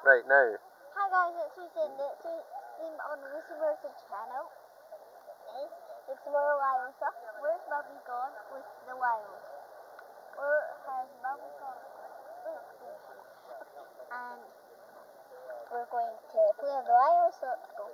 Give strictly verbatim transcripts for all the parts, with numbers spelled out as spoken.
Right, now. Hi guys, it's Susan. It's Susan on the Lucy Mercer channel. It's, it's Where Wild Stuff. Where's Mummy gone with the wild? Where has Mummy gone? Look, there she is. And we're going to play on the wild, so let's go.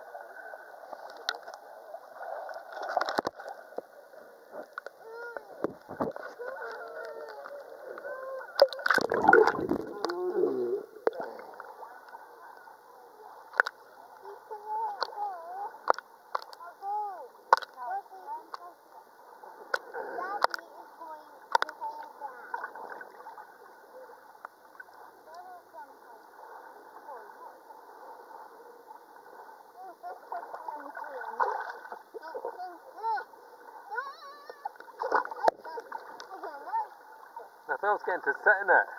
I thought I was getting to sit in it.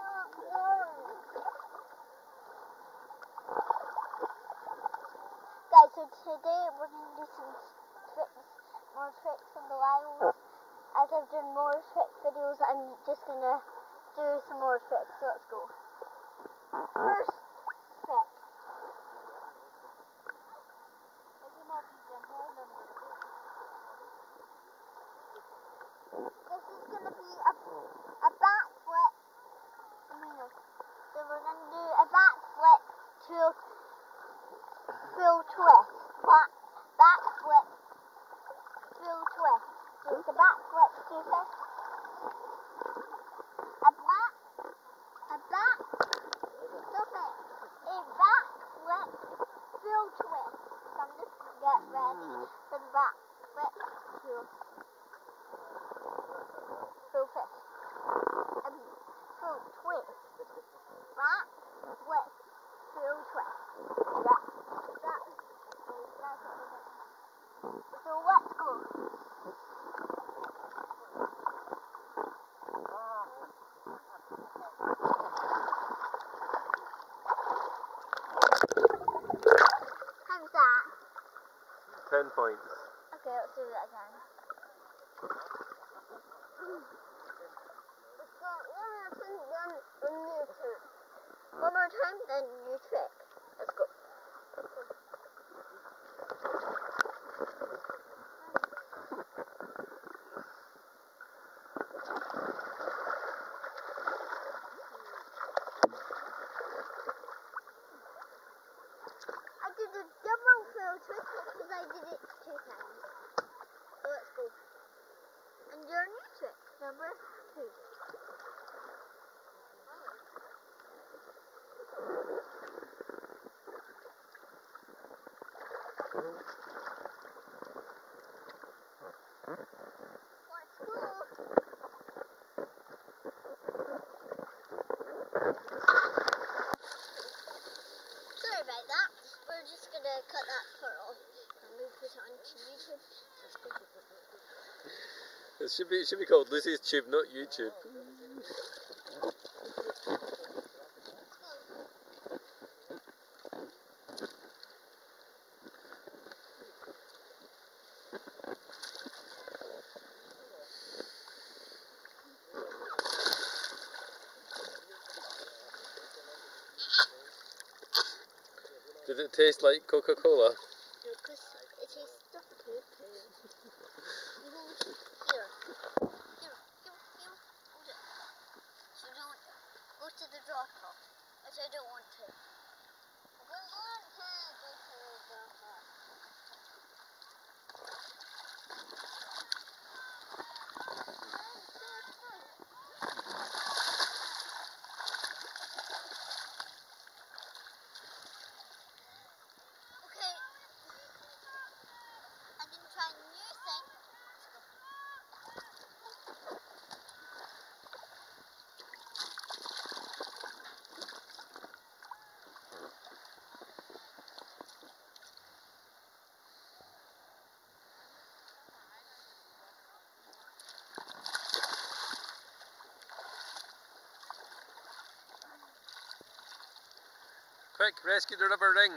Guys, so today we're going to do some tricks, more tricks on the wild. As I've done more trick videos, I'm just going to do some more tricks, so let's go. First trick. This is going to be a, a backflip. So we're going to do a backflip to full twist. Back, backflip, full twist. So it's a backflip to twist. A back, a back, stop it. A backflip, full twist. So I'm just going to get ready for the backflip to full twist. Um, full twist. Backflip, full twist. That, that, that's what we're doing. So let's go. How's that? Ten points. Okay, let's do that again. One more time, then new trick. Let's go. I did a double full trick because I did it two times. So let's go. And your new trick, number two. Let's go. Sorry about that. We're just gonna cut that part off and we'll put it onto YouTube. Let's go. It should be, it should be called Lucy's Tube, not YouTube. Did it taste like Coca-Cola? No, because it tastes of poo-poo. You hold here. Here, here, here. Hold it. So don't go to the drop-off. Which I don't want to. I don't want to go to the drop-off. Okay. I'm going to try a new thing. Let's go. Quick, rescue the rubber ring.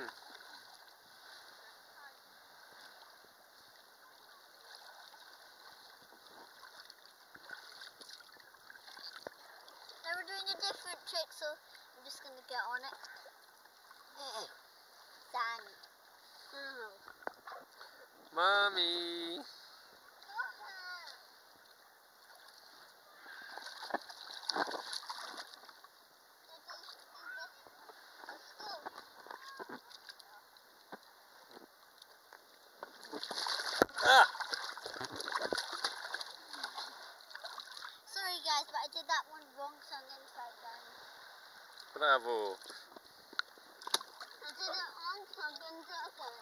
Now we're doing a different trick, so I'm just going to get on it. Sand. Oh. Mommy. Ah! Sorry guys, but I did that one wrong, so I'm going to try again. Bravo. I did it wrong, so I'm going to do it again.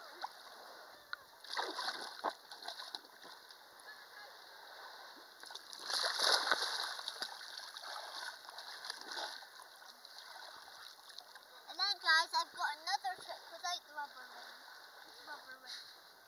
And then guys, I've got another trick without the rubber ring. It's rubber ring.